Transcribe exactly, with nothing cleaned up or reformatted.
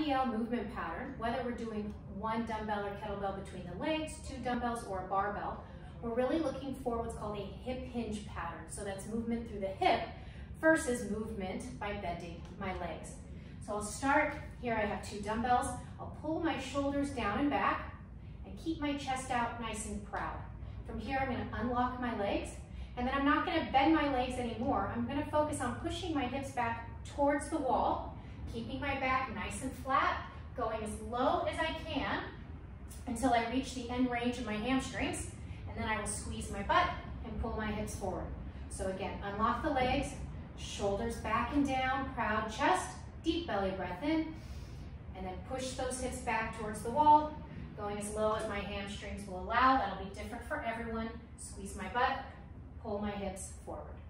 D L movement pattern, whether we're doing one dumbbell or kettlebell between the legs, two dumbbells, or a barbell, we're really looking for what's called a hip hinge pattern. So that's movement through the hip versus movement by bending my legs. So I'll start, here I have two dumbbells. I'll pull my shoulders down and back and keep my chest out nice and proud. From here, I'm gonna unlock my legs, and then I'm not gonna bend my legs anymore. I'm gonna focus on pushing my hips back towards the wall, keeping my back nice and flat, going as low as I can until I reach the end range of my hamstrings, and then I will squeeze my butt and pull my hips forward. So again, unlock the legs, shoulders back and down, proud chest, deep belly breath in, and then push those hips back towards the wall, going as low as my hamstrings will allow. That'll be different for everyone. Squeeze my butt, pull my hips forward.